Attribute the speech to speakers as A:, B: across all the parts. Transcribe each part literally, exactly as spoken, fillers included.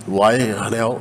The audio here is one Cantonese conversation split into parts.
A: 喂，你好。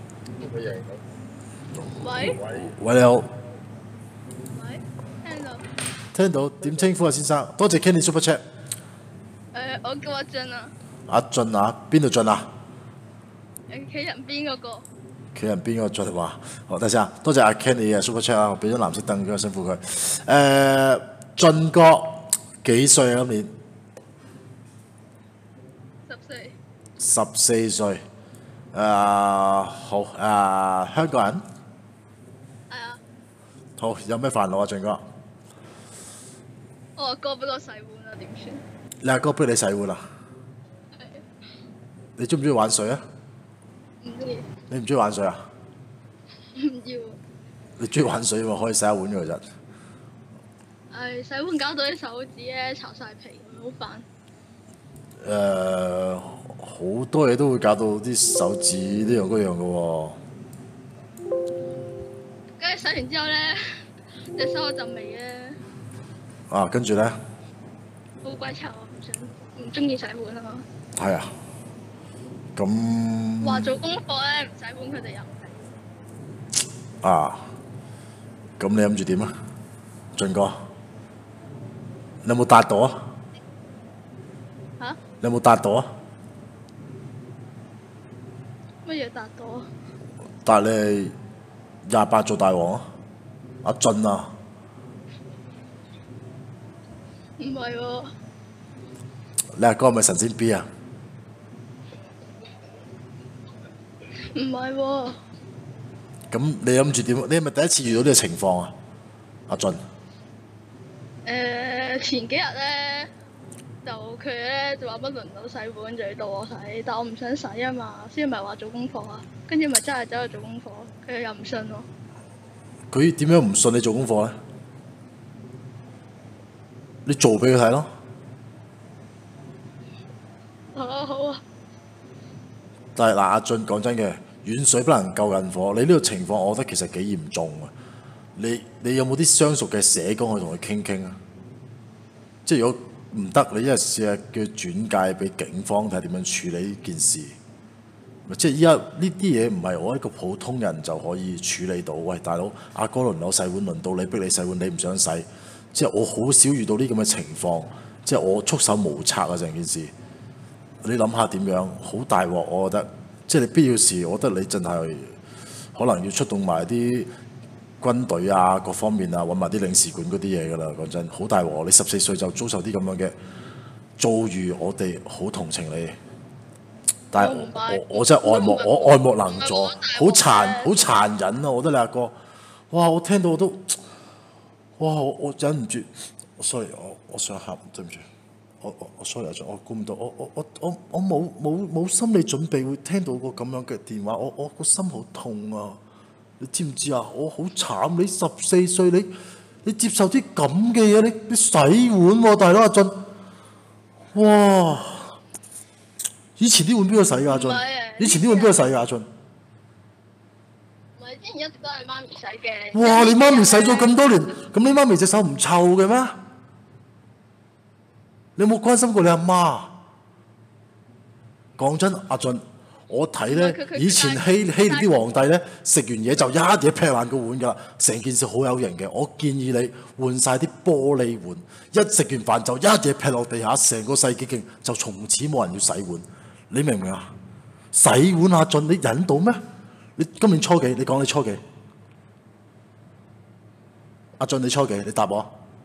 B: 喂
A: 喂，你好。
B: 喂，聽到？
A: 聽到，點稱呼啊，先生？多謝 Kenny Super Chat。
B: 誒，我叫阿俊啊。
A: 阿俊啊，邊度俊啊？
B: 誒，企人邊嗰個？
A: 企人邊個俊話？好，等陣先啊，多謝阿 Kenny 嘅 Super Chat 啊，我俾咗藍色燈，辛苦佢。誒，俊哥幾歲啊？今年
B: 十四。
A: 十四歲。誒，好誒，香港人。
B: 係啊。
A: 好，有咩煩惱啊，俊哥？
B: 我阿哥俾我洗碗啊，點算？
A: 你阿哥逼你洗碗啊？
B: 係。
A: 你中唔中意玩水啊？
B: 唔中意。
A: 你唔中意玩水啊？
B: 唔要。
A: 你中意玩水嘛？可以洗下碗嘅其實。
B: 係洗碗搞到啲手指咧巢晒皮，好煩。
A: 誒，好多嘢都會搞到啲手指呢樣嗰樣嘅喎。
B: 跟住洗完之後咧，隻手有陣味咧。
A: 啊，跟住咧？
B: 好鬼臭啊！唔想唔中意洗碗啊嘛。
A: 係啊。咁。
B: 話做功課咧唔洗碗，佢哋又唔嚟。
A: 啊。咁你諗住點啊？俊哥，你有冇達到啊？
B: 嚇？
A: 你有冇達到啊？
B: 乜嘢達到啊？
A: 達你廿八做大王啊！阿俊啊！
B: 唔係喎。
A: 你阿哥係咪神仙 B 啊？
B: 唔係喎。
A: 咁你諗住點？你係咪第一次遇到呢個情況啊？阿俊。
B: 誒，前幾日咧，就佢咧就話乜輪到洗碗，就要到我洗，但我唔想洗啊嘛，先咪話做功課啊，跟住咪真係走去做功課，佢又唔信喎。
A: 佢點樣唔信你做功課咧？你做俾佢睇咯。
B: 好啊好啊。
A: 但係嗱，阿俊講真嘅，遠水不能救近火。你呢個情況，我覺得其實幾嚴重啊！你你有冇啲相熟嘅社工去同佢傾傾啊？即係如果唔得，你一係試下叫轉介俾警方睇下點樣處理呢件事。即係依家呢啲嘢唔係我一個普通人就可以處理到。喂，大佬，阿哥輪流洗碗，輪到你逼你洗碗，你唔想洗。即係我好少遇到呢咁嘅情況，即係我束手無策啊！成件事，你諗下點樣？好大鑊，我覺得。即係你必要時，我覺得你真係可能要出動埋啲軍隊啊，各方面啊，揾埋啲領事館嗰啲嘢㗎啦。講真，好大鑊！你十四歲就遭受啲咁樣嘅遭遇，我哋好同情你。但係我我我真係愛莫我愛莫能助，好殘好殘忍啊！我覺得你阿哥，哇！我聽到我都，哇！我我忍唔住，sorry，我我想喊，對唔住。我我我 sorry 我估唔到，我我我我我冇冇冇心理準備會聽到個咁樣嘅電話，我我個心好痛啊！你知唔知啊？我好慘，你十四歲，你你接受啲咁嘅嘢，你你洗碗喎、啊，大佬阿俊，哇！以前啲碗邊個洗㗎阿俊？以前啲碗邊個洗㗎阿俊？
B: 唔係，之前一直都係媽咪洗嘅。
A: 哇！你媽咪洗咗咁多年，咁你媽咪隻手唔臭嘅咩？你有冇關心過你阿媽？講真，阿俊，我睇咧，以前希希臘啲皇帝咧，食完嘢就一嘢劈爛個碗㗎，成件事好有型嘅。我建議你換晒啲玻璃碗，一食完飯就一嘢劈落地下，成個世紀勁，就從此冇人要洗碗。你明唔明啊？洗碗阿俊，你忍到咩？你今年初幾？你講你初幾？阿俊，你初幾？你答我。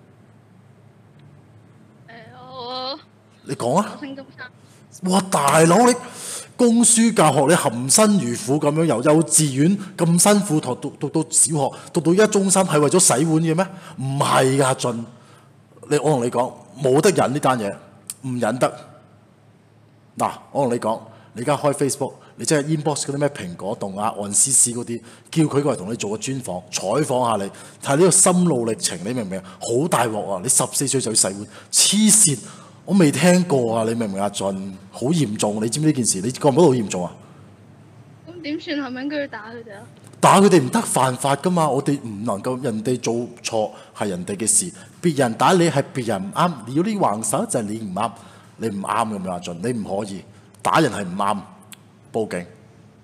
A: 你講啊！
B: 升中三。
A: 哇！大佬，你供書教學，你含辛茹苦咁樣由幼稚園咁辛苦讀讀讀到小學，讀到依家中三，係為咗洗碗嘅咩？唔係㗎，俊。你我同你講，冇得忍呢單嘢，唔忍得。嗱，我同你講，你而家開 Facebook， 你即係 inbox 嗰啲咩蘋果動啊、岸思思嗰啲，叫佢過嚟同你做個專訪，採訪下你，睇下呢個心路歷程，你明唔明？好大鑊啊！你十四歲就要洗碗，黐線！我未聽過啊！你明唔明啊？俊，好嚴重，你知唔知呢件事？你覺唔覺得好嚴重啊？
B: 咁點算？係咪應該要打佢哋啊？
A: 打佢哋唔得，犯法噶嘛！我哋唔能夠人哋做錯係人哋嘅事，別人打你係別人唔啱。如果你橫手就係你唔啱，你唔啱咁樣啊！俊，你唔可以打人係唔啱，報警。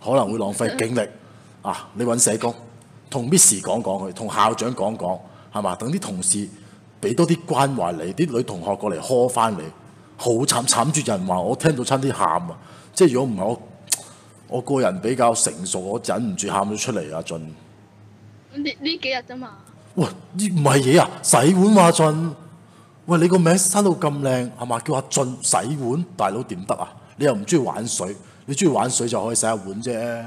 A: 可能會浪費警力啊！你揾社工，同 Miss 講講佢，同校長講講，係嘛？等啲同事俾多啲關懷你，啲女同學過嚟呵翻你，好慘慘住人話，我聽到差啲喊啊！即係如果唔係我，我個人比較成熟，我忍唔住喊咗出嚟啊！俊，
B: 呢呢幾日啫嘛。
A: 喂，呢唔係嘢啊！洗碗話俊，喂你個名生到咁靚係嘛？叫阿俊洗碗，大佬點得啊？你又唔中意玩水，你中意玩水就可以洗下碗啫，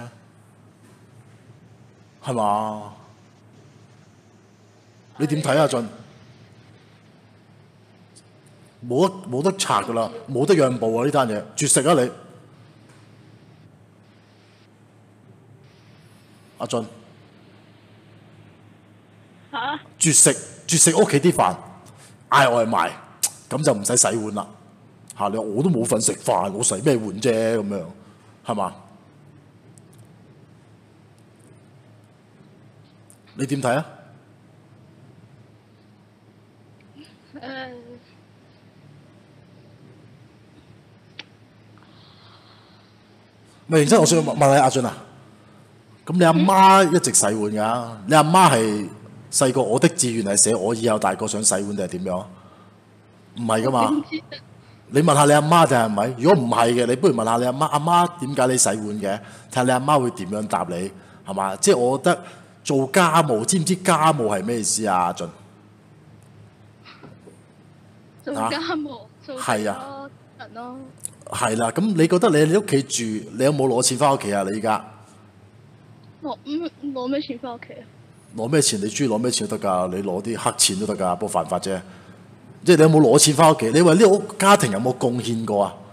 A: 係嘛？你點睇啊俊？冇得冇得拆噶啦，冇得讓步啊！呢單嘢絕食啊你，阿俊。
B: 嚇！
A: 絕食絕食屋企啲飯，嗌外賣，咁就唔使洗碗啦。嚇你話我都冇份食飯，我洗咩碗啫？咁樣係嘛？你點睇啊？
B: 誒，
A: 咪認真，我想問問你阿俊啊，咁你阿媽一直洗碗㗎？你阿媽係細個我的志願係寫我以後大個想洗碗定係點樣？唔係㗎嘛？
B: 點知
A: 你問下你阿媽定係咪？如果唔係嘅，你不如問下你阿媽。阿媽點解你洗碗嘅？睇下你阿媽會點樣答你，係嘛？即係我覺得做家務，知唔知家務係咩意思啊？阿俊，
B: 做家務做
A: 係啊
B: 多人咯。
A: 係啦。咁你覺得你喺你屋企住，你有冇攞錢翻屋企啊？你依家
B: 攞嗯攞咩錢翻屋企啊？
A: 攞咩錢？你中意攞咩錢都得㗎，你攞啲黑錢都得㗎，不過犯法啫。即係你有冇攞錢翻屋企？你話呢個屋家庭有冇貢獻過啊？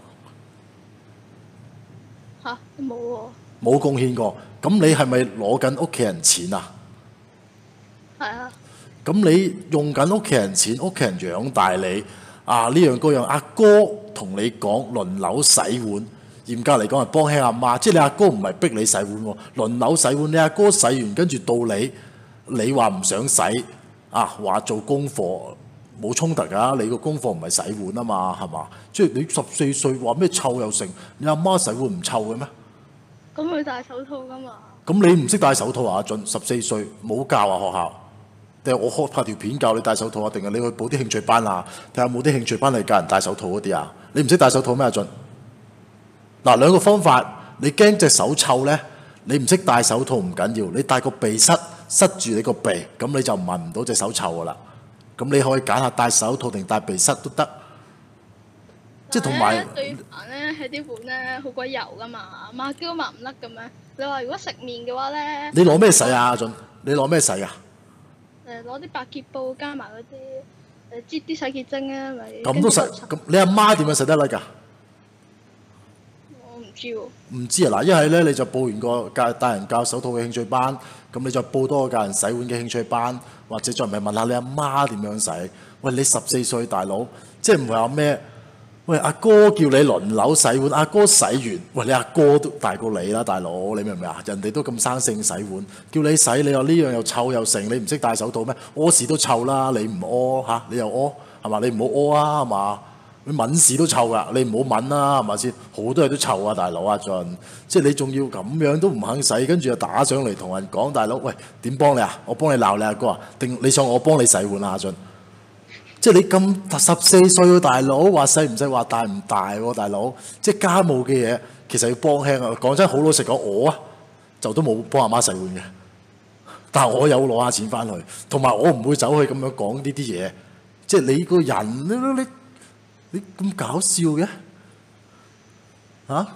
B: 吓？冇喎。
A: 冇貢獻過。咁你係咪攞緊屋企人錢啊？
B: 係啊。
A: 咁你用緊屋企人錢，屋企人養大你啊，呢樣嗰樣，阿哥同你講輪流洗碗，嚴格嚟講係幫輕阿媽，即係你阿哥唔係逼你洗碗喎，輪流洗碗，你阿哥洗完跟住到你，你話唔想洗啊，話做功課冇衝突㗎，你個功課唔係洗碗啊嘛，係嘛？即係你十四歲話咩臭又成，你阿媽洗碗唔臭嘅咩？
B: 咁佢戴手套㗎嘛？
A: 咁你唔識戴手套啊？阿俊十四歲冇教啊學校？定係我開拍條片教你戴手套啊？定係你去報啲興趣班啊？睇下有冇啲興趣班係教人戴手套嗰啲啊？你唔識戴手套咩？阿俊嗱，兩個方法，你驚隻手臭咧，你唔識戴手套唔緊要，你戴個鼻塞塞住你個鼻，咁你就聞唔到隻手臭噶啦。咁你可以揀下戴手套定戴鼻塞都得。即係同埋
B: 對飯咧，喺啲碗咧好鬼油㗎嘛，阿媽叫抹唔甩嘅咩？你話如果食麵嘅話咧，
A: 你攞咩洗啊？阿俊，你攞咩洗啊？
B: 誒攞啲百潔布加埋嗰啲誒擠啲洗潔精啊，咪
A: 咁都洗咁，你阿媽點樣洗得甩㗎？
B: 我唔知喎。
A: 唔知啊！嗱，一係咧你就報完個教帶人教手套嘅興趣班，咁你再報多個教人洗碗嘅興趣班，或者再唔係問下你阿媽點樣洗？喂，你十四歲大佬，即係唔係話咩？喂，阿哥叫你輪流洗碗，阿哥洗完，喂你阿哥都大過你啦，大佬，你明唔明啊？人哋都咁生性洗碗，叫你洗，你話呢樣又臭又剩，你唔識戴手套咩？屙屎都臭啦，你唔屙嚇，你又屙係嘛？你唔好屙啊係嘛？你抿屎都臭噶，你唔好抿啦係咪先？好多嘢都臭啊，大佬阿俊，即係你仲要咁樣都唔肯洗，跟住又打上嚟同人講，大佬喂點幫你啊？我幫你鬧你阿哥啊？定你想我幫你洗碗啊？阿俊？即係你咁十四歲嘅大佬，話細唔細話大唔大喎？大佬，即係家務嘅嘢其實要幫輕啊！講真，好老實講，我啊就都冇幫阿媽洗碗嘅，但係我有攞下錢翻去，同埋我唔會走去咁樣講呢啲嘢。即係你個人你你你咁搞笑嘅嚇、啊？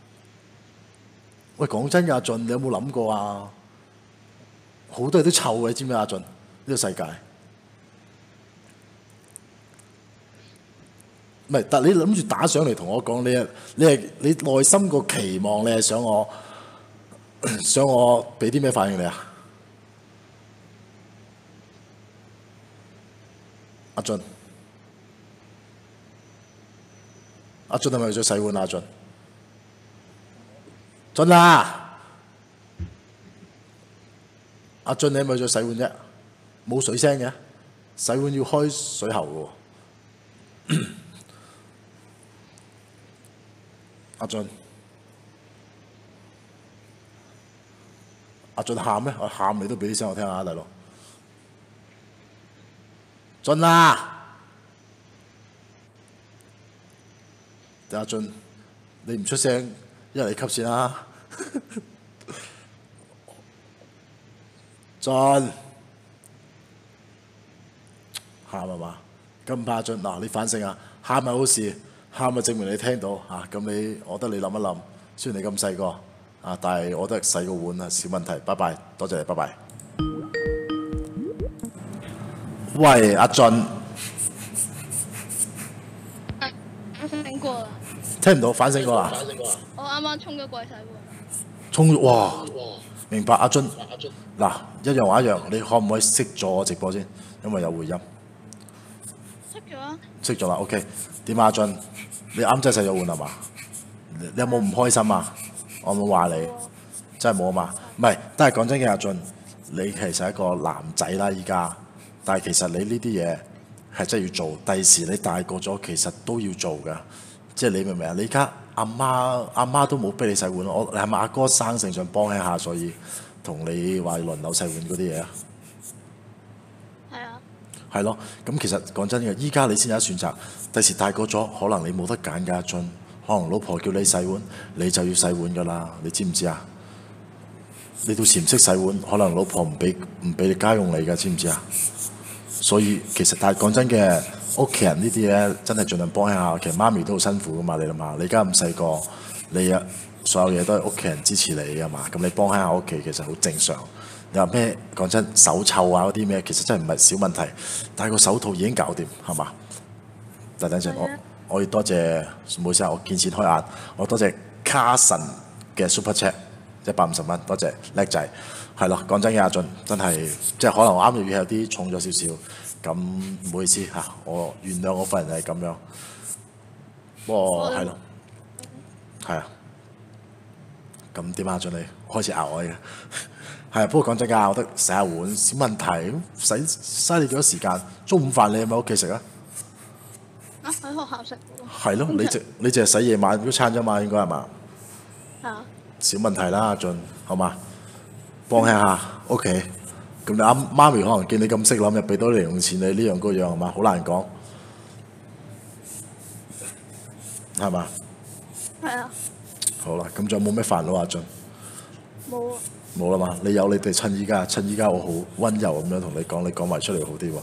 A: 喂，講真嘅阿俊，你有冇諗過啊？好多嘢都臭嘅，知唔知阿俊？呢、呢個世界。唔係，但你諗住打上嚟同我講，你係你係你內心個期望，你係想我想我俾啲咩反應你啊？阿俊，阿俊係咪想洗碗啊？阿俊，俊啊！阿俊，你係咪想洗碗啫？冇水聲嘅，洗碗要開水喉嘅喎。阿俊， 阿俊喊咩？我喊你都俾啲聲我聽下，大佬。俊啊！阿俊，你唔出聲，一係你吸先啦。俊，喊係嘛？咁唔怕阿俊嗱，你反省啊，喊係好事，喊咪證明你聽到嚇。咁、啊、你，我覺得你諗一諗，雖然你咁細個啊，但係我覺得洗個碗啊，小問題。拜拜，多謝你，拜拜。喂，阿俊，
B: 反省過啦。
A: 聽唔到，反省過啦。
B: 我啱啱沖咗櫃洗碗。
A: 沖哇！明白，阿俊。嗱，一樣話一樣，你可唔可以熄咗我直播先？因為有回音。
B: 熄咗啊！
A: 熄咗啦 ，OK。點啊，阿俊？你啱真係洗咗碗係嘛？你有冇唔開心啊？我冇話你，真係冇啊嘛。唔係，都係講真嘅，阿俊，你其實係一個男仔啦，依家。但係其實你呢啲嘢係真係要做，第時你大個咗，其實都要做㗎。即係你明唔明啊？你而家阿媽阿媽都冇逼你洗碗，我你係咪阿哥生性想幫一下，所以同你話輪流洗碗嗰啲嘢啊？
B: 係啊。
A: 係咯，咁其實講真嘅，依家你先有得選擇，第時大個咗，可能你冇得揀㗎，阿俊。可能老婆叫你洗碗，你就要洗碗㗎啦，你知唔知啊？你到時唔識洗碗，可能老婆唔俾唔俾你家用你㗎，知唔知啊？所以其實，但係講真嘅，屋企人呢啲嘢真係盡量幫一下。其實媽咪都好辛苦噶嘛，你諗下，你而家咁細個，你啊所有嘢都係屋企人支持你噶嘛，咁你幫一下屋企其實好正常。你話咩？講真，手臭啊嗰啲咩，其實真係唔係小問題。戴個手套已經搞掂，係嘛？但等陣，我我要多謝，唔好意思啊，我見錢開眼，我多謝卡神嘅 Super Chat 一百五十蚊，多謝叻仔。係咯，講真嘅，阿俊真係即係可能我啱嘅語氣有啲重咗少少，咁唔好意思嚇，我原諒我份人係咁樣。不過係咯，係啊。咁點啊，阿俊你開始咬我嘅，係啊。不過講真㗎，我覺得洗下碗小問題，使嘥你幾多時間？中午飯你係咪喺屋企食啊？
B: 啊，喺學校食喎。
A: 係咯，你淨你淨係洗夜晚嗰餐啫嘛，應該係嘛？
B: 係啊。小
A: 問題啦，阿俊，好嘛？幫輕下，OK。咁你啱媽咪可能見你咁識諗，又俾多零用錢你呢樣嗰樣係嘛？好難講，係嘛？
B: 係啊。
A: 好啦，咁仲有冇咩煩惱啊，阿俊？
B: 冇啊。
A: 冇啦嘛，你有你哋趁依家，趁依家我好温柔咁樣同你講，你講埋出嚟好啲喎。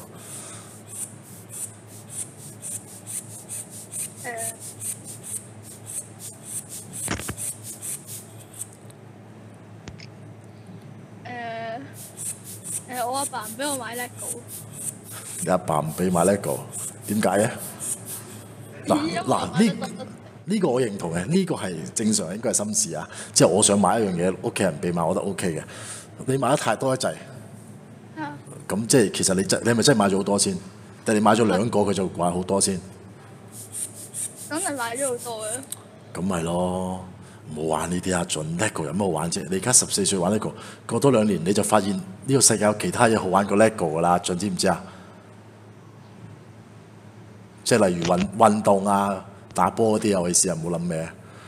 B: 誒，我阿爸唔俾我買 LEGO。
A: 你阿爸唔俾買 LEGO，點解嘅？嗱嗱呢呢個我認同嘅，呢個係正常，應該係心事啊。即係我想買一樣嘢，屋企人俾買，我覺得 OK 嘅。你買得太多一滯，咁即係其實你真你係咪真係買咗好多先？定係你買咗兩個佢就買好多先？
B: 梗係買咗好多嘅。
A: 咁咪咯。唔好玩呢啲啊！盡 LEGO 有乜好玩啫？你而家十四歲玩 LEGO，過多兩年你就發現呢個世界有其他嘢好玩過 LEGO 噶啦，盡知唔知啊？即係例如運運動啊、打波嗰啲啊，我意思啊，唔好諗咩。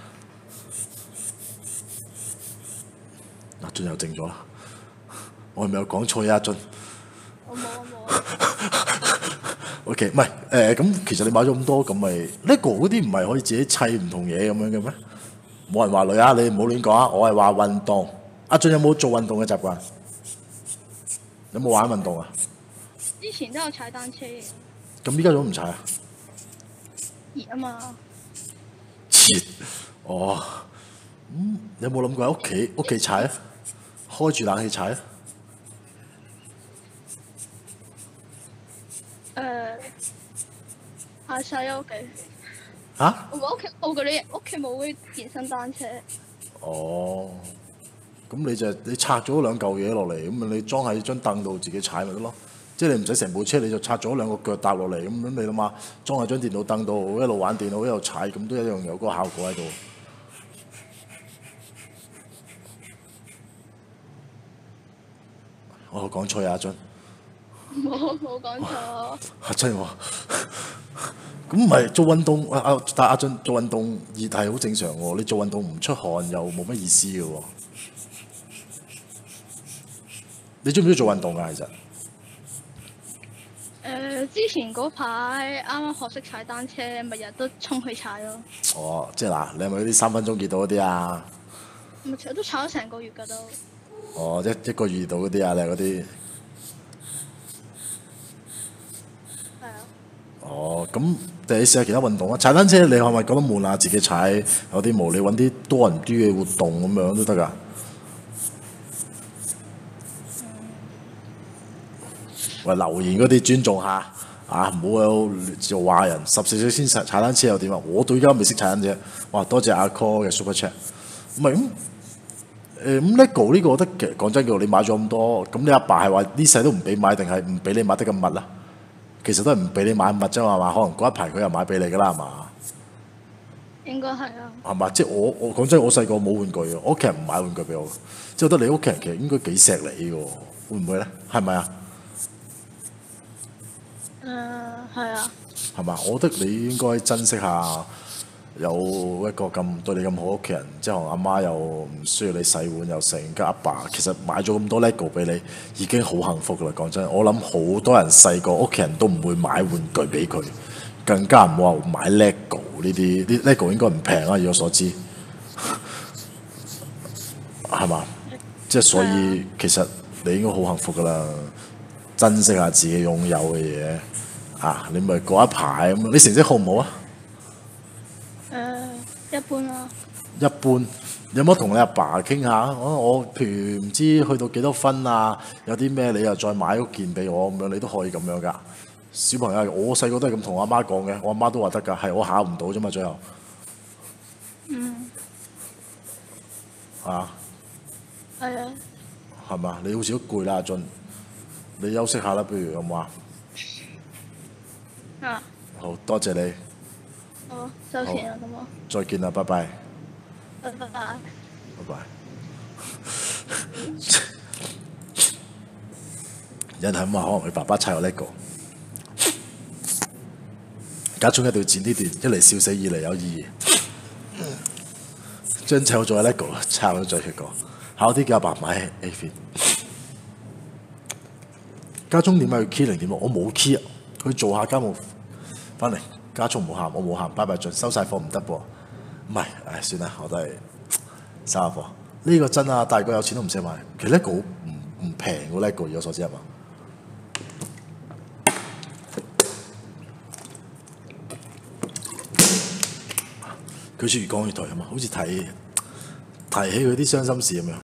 A: 阿俊又靜咗啦，我係咪有講錯啊？阿俊，
B: 我冇我冇。
A: O K， 唔係誒咁，其實你買咗咁多，咁咪 LEGO 嗰啲唔係可以自己砌唔同嘢咁樣嘅咩？冇人話女啊，你唔好亂講啊！我係話運動。阿俊有冇做運動嘅習慣？有冇玩運動啊？
B: 之前都有踩單車嘅。
A: 咁依家都唔踩啊？
B: 熱啊嘛。
A: 熱哦，咁、嗯、有冇諗過喺屋企屋企踩啊？開住冷氣踩啊？
B: 誒，下晒喺屋企。
A: 嚇？
B: 我屋企冇嗰啲，屋企冇嗰啲健身單車。
A: 哦，咁你就你拆咗兩嚿嘢落嚟，咁咪你裝喺張凳度自己踩咪得咯？即係你唔使成部車，你就拆咗兩個腳搭落嚟，咁樣你諗下，裝喺張電腦凳度，一路玩電腦一路踩，咁都一樣有嗰個效果喺度。我講錯呀，阿俊。
B: 冇冇講錯。
A: 阿真喎。咁唔係做運動，阿阿但阿俊做運動熱係好正常喎。你做運動唔出汗又冇乜意思嘅喎。 你中唔中意做運動啊？其實？
B: 誒、之前嗰排啱啱學識踩單車，咪日都衝去踩咯。
A: 哦，即係嗱，你係咪嗰啲三分鐘熱度嗰啲啊？
B: 咪都踩咗成個月㗎都。
A: 哦，一一個月度嗰啲啊，你係嗰啲？
B: 係啊。
A: 哦，咁你試下其他運動啊！踩單車你係咪覺得悶啊？自己踩有啲無，你揾啲多人啲嘅活動咁樣都得㗎。喂，留言嗰啲尊重下啊，唔好有就話人十四歲先踩踩單車又點啊？我到而家未識踩單車。哇，多謝阿 Call 嘅 Super Chat。唔係咁誒咁 LEGO 呢個，我覺得其實講真嘅，你買咗咁多，咁你阿爸係話呢世都唔俾買，定係唔俾你買得咁密啊？其實都係唔俾你買密啫嘛，可能嗰一排佢又買俾你㗎啦，係嘛？
B: 應該係啊。
A: 係嘛？即係我我講真，我細個冇玩具嘅，我屋企人唔買玩具俾我，即係覺得你屋企人其實應該幾錫你嘅喎，會唔會咧？係咪啊？
B: 誒係啊。
A: 係嘛？我覺得你應該珍惜下有一個咁對你咁好屋企人，即係阿媽又唔需要你洗碗又成，跟阿爸其實買咗咁多 LEGO 俾你，已經好幸福噶啦。講真，我諗好多人細個屋企人都唔會買玩具俾佢，更加唔好話買 LEGO 呢啲。啲 LEGO 應該唔平啊，以我所知，係嘛？即係所以其實你應該好幸福噶啦，珍惜下自己擁有嘅嘢。啊！你咪嗰一排咁，你成績好唔好啊？
B: 誒、一般啦。
A: 一般。有冇同你阿爸傾下？我我譬如唔知去到幾多分啊？有啲咩你又再買嗰件俾我咁樣，你都可以咁樣噶。小朋友，我細個都係咁同我阿媽講嘅，我阿媽都話得㗎，係我考唔到啫嘛，最後。
B: 嗯。
A: 啊。
B: 係啊。
A: 係嘛？你好似都攰啦，阿俊。你休息下啦，不如有冇啊？
B: 啊。
A: 好多謝你。
B: 好，收錢啦，咁啊。
A: 再見啦，拜拜。
B: 拜拜。
A: 拜拜。有人係咁話，可能佢爸爸砌我 LEGO。家中一定要剪呢段，一嚟笑死，二嚟有意義。將砌好咗 LEGO，拆咗再血過。考啲叫阿爸買 A 片。家中點解要 key 零點六？我冇 key 啊，佢做下家務翻嚟。家中唔好喊，我冇喊，拜拜盡收晒貨唔得噃。唔係，唉算啦，我都係收下貨。呢、這個真啊，大個有錢都唔捨買。其實 LEGO 唔唔平喎，LEGO 以我所知係嘛？佢似越講越台係嘛？好似睇提起佢啲傷心事咁樣。